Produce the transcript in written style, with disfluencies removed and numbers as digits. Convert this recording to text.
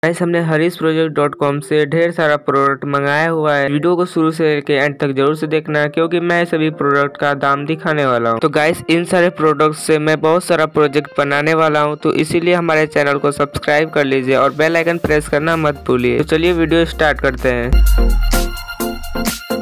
Guys हमने harish-project.com से ढेर सारा प्रोडक्ट मंगाया हुआ है। वीडियो को शुरू से लेके एंड तक जरूर से देखना क्योंकि मैं सभी प्रोडक्ट का दाम दिखाने वाला हूँ। तो गाइस इन सारे प्रोडक्ट से मैं बहुत सारा प्रोजेक्ट बनाने वाला हूँ, तो इसीलिए हमारे चैनल को सब्सक्राइब कर लीजिए और बेल आइकन प्रेस करना मत भूलिए। तो चलिए वीडियो स्टार्ट करते हैं।